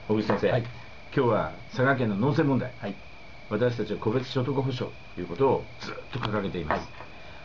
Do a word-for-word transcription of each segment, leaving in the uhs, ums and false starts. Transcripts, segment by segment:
小口先生、はい、今日は佐賀県の農政問題、 はい、 私たちは個別所得保障ということをずっと掲げています、はい、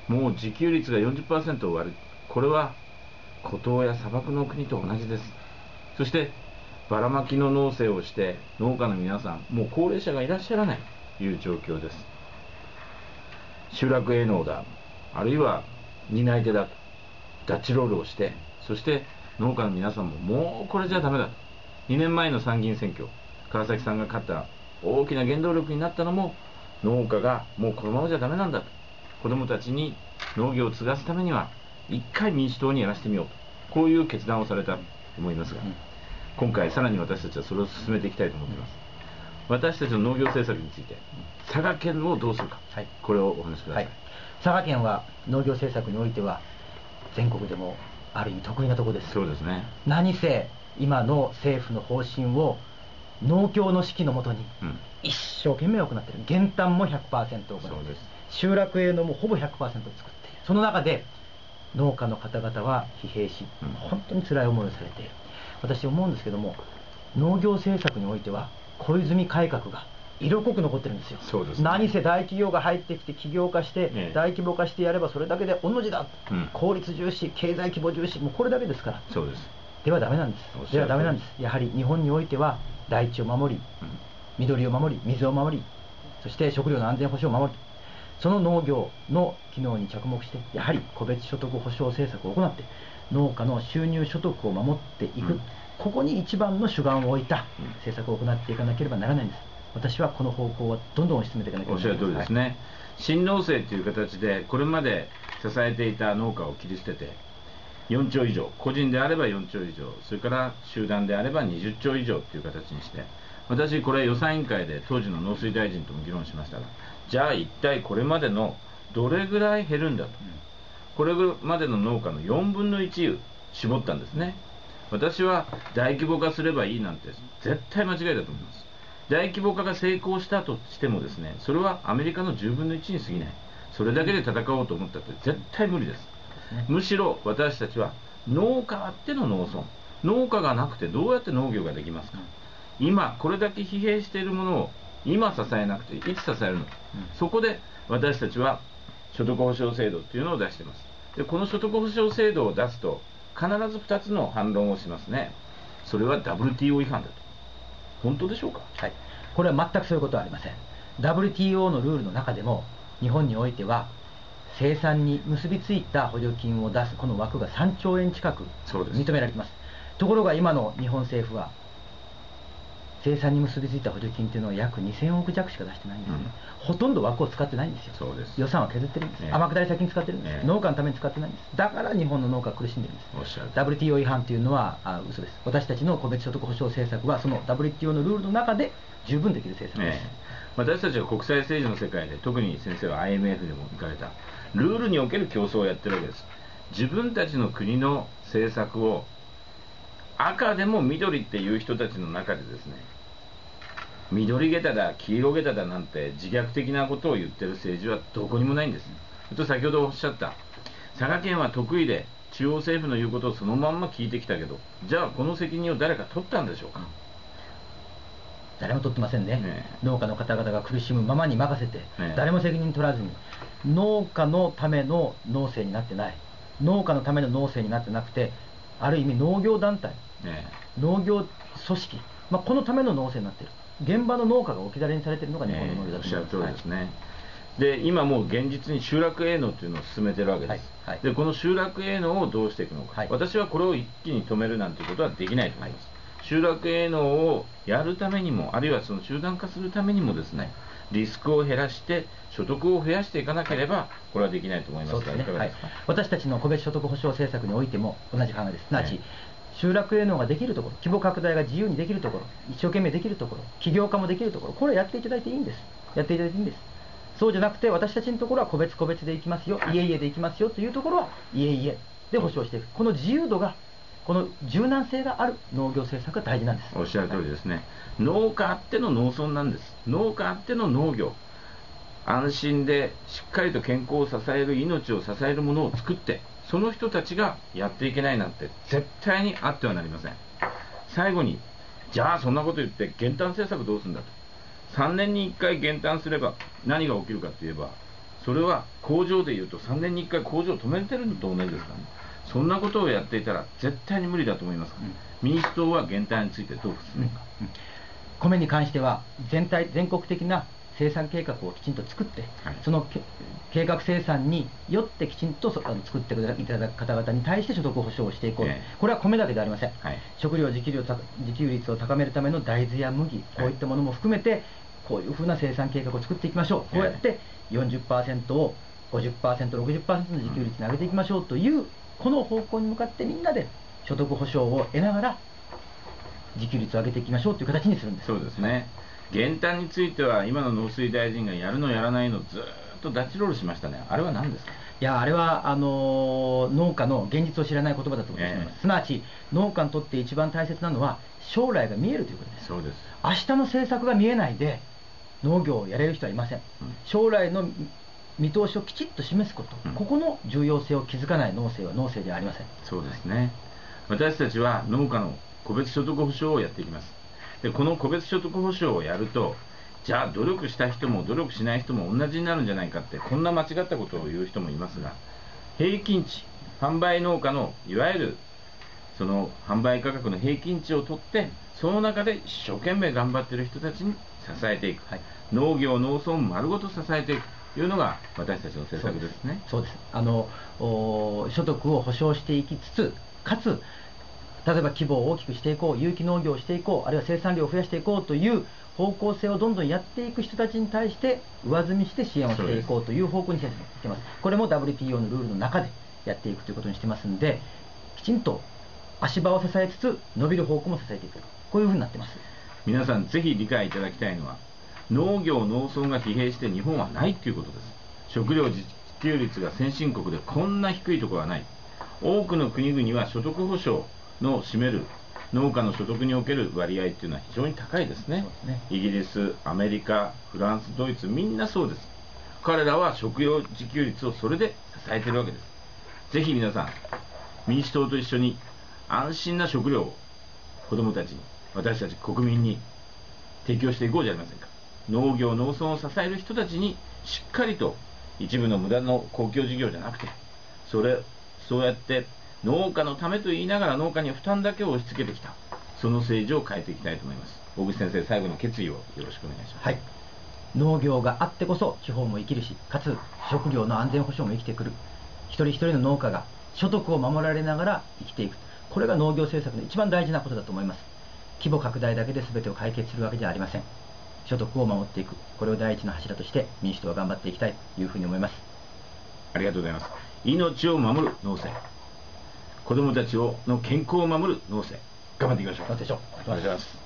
もう自給率が よんじゅっパーセント を割る、これは孤島や砂漠の国と同じです。そしてばらまきの農政をして農家の皆さん、もう高齢者がいらっしゃらないという状況です。集落営農だ、あるいは担い手だとダッチロールをして、そして農家の皆さんももうこれじゃダメだと、にねんまえの参議院選挙、川崎さんが勝った大きな原動力になったのも、農家がもうこのままじゃダメなんだと、子どもたちに農業を継がすためには一回民主党にやらせてみようと、こういう決断をされたと思いますが、うん、今回さらに私たちはそれを進めていきたいと思っています。私たちの農業政策について佐賀県をどうするか、はい、これをお話しください。はい、 佐賀県は農業政策においては全国でもある意味得意なところです。 そうですね。 何せ今の政府の方針を農協の指揮のもとに一生懸命行っている。減反も ひゃくパーセント 行っている。集落営農もほぼ ひゃくパーセント 作っている。その中で農家の方々は疲弊し、うん、本当に辛い思いをされている。私思うんですけども、農業政策においては小泉改革が色濃く残ってるんですよ。 そうですね。 何せ大企業が入ってきて起業化して、ね、大規模化してやればそれだけで御の字だ、うん、効率重視、経済規模重視、もうこれだけですから。 そうです。 ではダメなんです。ではダメなんです。やはり日本においては大地を守り、うん、緑を守り、水を守り、そして食料の安全保障を守り、その農業の機能に着目して、やはり個別所得保障政策を行って農家の収入所得を守っていく、うん、ここに一番の主眼を置いた政策を行っていかなければならないんです。私はこの方向をどんどん推し進めていかなければならない。 おっしゃる通りですね。はい、新農政という形でこれまで支えていた農家を切り捨ててよんちょう以上、個人であればよんちょう以上、それから集団であればにじゅっちょう以上という形にして、私これ予算委員会で当時の農水大臣とも議論しましたが、じゃあ一体これまでのどれぐらい減るんだと、これまでの農家のよんぶんのいち絞ったんですね。私は大規模化すればいいなんて絶対間違いだと思います。大規模化が成功したとしてもですね、それはアメリカのじゅうぶんのいちに過ぎない。それだけで戦おうと思ったって絶対無理です。むしろ私たちは農家あっての農村、農家がなくてどうやって農業ができますか。今これだけ疲弊しているものを今支えなくていつ支えるのか、うん、そこで私たちは所得保障制度というのを出しています。でこの所得保障制度を出すと必ずふたつの反論をしますね。それは ダブリューティーオー 違反だと。本当でしょうか。 はい、これは全くそういうことはありません。 ダブリューティーオー のルールの中でも日本においては生産に結びついた補助金を出すこの枠がさんちょうえん近く認められています。ところが今の日本政府は生産に結びついた補助金というのは約にせんおく弱しか出してないんですね、うん、ほとんど枠を使ってないんですよ。 そうです。 予算は削ってるんです、ね、天下り先に使ってるんです、ね、農家のために使ってないんです。だから日本の農家は苦しんでるんです。 おっしゃる。 ダブリューティーオー 違反というのはあ嘘です。私たちの個別所得保障政策はその ダブリューティーオー のルールの中で十分できる政策です、ね、 私たちは国際政治の世界で、特に先生は アイエムエフ でも行かれたルールにおける競争をやってるわけです。自分たちの国の政策を赤でも緑っていう人たちの中でですね、緑下駄だ黄色下駄だなんて自虐的なことを言ってる政治はどこにもないんです。と先ほどおっしゃった佐賀県は得意で中央政府の言うことをそのまんま聞いてきたけど、じゃあこの責任を誰か取ったんでしょうか。 誰も取ってません ね, ね農家の方々が苦しむままに任せて、ね、誰も責任取らずに農家のための農政になってない、農家のための農政になってなくて、ある意味農業団体、ね、農業組織、まあ、このための農政になっている。現場の農家が置き去りにされているのが日本の農業だと思います。 おっしゃる通りですね、はい。で今もう現実に集落営農というのを進めているわけです、はいはい、でこの集落営農をどうしていくのか、はい、私はこれを一気に止めるなんていうことはできないと思います、はい、集落営農をやるためにも、あるいはその集団化するためにもですね、リスクを減らして所得を増やしていかなければこれはできないと思いますが、いかがですか。 私たちの個別所得保障政策においても同じ考えです。すなわち、集落営農ができるところ、規模拡大が自由にできるところ、一生懸命できるところ、起業家もできるところ、これはやっていただいていいんです。やっていただいていいんです。そうじゃなくて、私たちのところは個別個別でいきますよ、家々でいきますよというところは家々で保障していく。この自由度が、この柔軟性がある農業政策が大事なんです。 おっしゃる通りですね、農家あっての農村なんです。農家あっての農業、安心でしっかりと健康を支える、命を支えるものを作って、その人たちがやっていけないなんて絶対にあってはなりません。最後にじゃあそんなこと言って減反政策どうするんだと。さんねんにいっかい減反すれば何が起きるかといえば、それは工場でいうとさんねんにいっかい工場を止めてるのと同じですからね。そんなことをやっていたら絶対に無理だと思いますから、うん、民主党は減反についてどう進めるか、うんうん、 米に関しては全体全国的な生産計画をきちんと作って、はい、その計画生産によってきちんとあの作っていただく方々に対して所得保障をしていこう、えー、これは米だけではありません、はい、食料自給率を自給率を高めるための大豆や麦、こういったものも含めて、はい、こういうふうな生産計画を作っていきましょう、こうやって よんじゅっパーセント を ごじゅっパーセント、ろくじゅっパーセント の自給率に上げていきましょうという、うん、この方向に向かってみんなで所得保障を得ながら自給率を上げていきましょうという形にするんです。 そうですね。減反については今の農水大臣がやるのやらないのずっとダッチロールしましたね。あれは何ですか。 いや、あれはあの農家の現実を知らない言葉だと思います、えー、すなわち農家にとって一番大切なのは将来が見えるということです。 そうです。 明日の政策が見えないで農業をやれる人はいません、うん、将来の見通しをきちっと示すこと、うん、ここの重要性を気づかない農政は農政ではありません。 そうですね。私たちは農家の個別所得保障をやっていきます。でこの個別所得保障をやると、じゃあ努力した人も努力しない人も同じになるんじゃないかって、こんな間違ったことを言う人もいますが、平均値、販売農家のいわゆるその販売価格の平均値を取って、その中で一生懸命頑張っている人たちに支えていく、はい、農業農村丸ごと支えていくというのが私たちの政策ですね。 そうです。あの所得を保障していきつつ、かつ例えば規模を大きくしていこう、有機農業をしていこう、あるいは生産量を増やしていこうという方向性をどんどんやっていく人たちに対して上積みして支援をしていこうという方向にしていきます。これも ダブリューティーオー のルールの中でやっていくということにしてますんで、きちんと足場を支えつつ伸びる方向も支えていく、こういうふうになってます。 皆さんぜひ理解いただきたいのは、農業農村が疲弊して日本はないということです。食料自給率が先進国でこんな低いところはない。多くの国々は所得保障の占める農家の所得における割合っていうのは非常に高いですね。そうですね。イギリス、アメリカ、フランス、ドイツ、みんなそうです。彼らは食料自給率をそれで支えているわけです。ぜひ皆さん、民主党と一緒に安心な食料を子どもたちに、私たち国民に提供していこうじゃありませんか。農業農村を支える人たちにしっかりと、一部の無駄の公共事業じゃなくて、それそうやって農家のためと言いながら農家に負担だけを押し付けてきた、その政治を変えていきたいと思います。大口先生、最後の決意をよろしくお願いします。 はい、農業があってこそ地方も生きるし、かつ食料の安全保障も生きてくる。一人一人の農家が所得を守られながら生きていく、これが農業政策の一番大事なことだと思います。規模拡大だけで全てを解決するわけではありません。所得を守っていく、これを第一の柱として民主党は頑張っていきたいというふうに思います。 ありがとうございます。命を守る農政、子どもたちをの健康を守る農政、頑張っていきましょう。 頑張っていきましょう。 お願いします。